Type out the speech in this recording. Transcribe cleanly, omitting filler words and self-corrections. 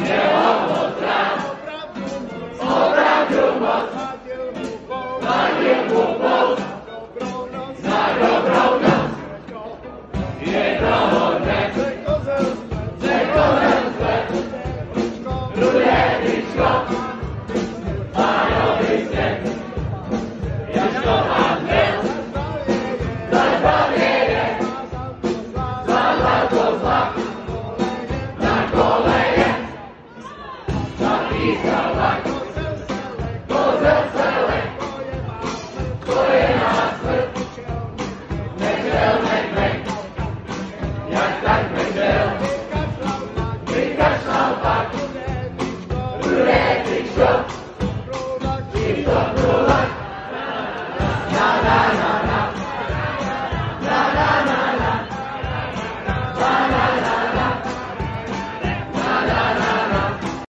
opravdu moc, naděl mu pout, na dobrou noc. Jednoho dne se Kozel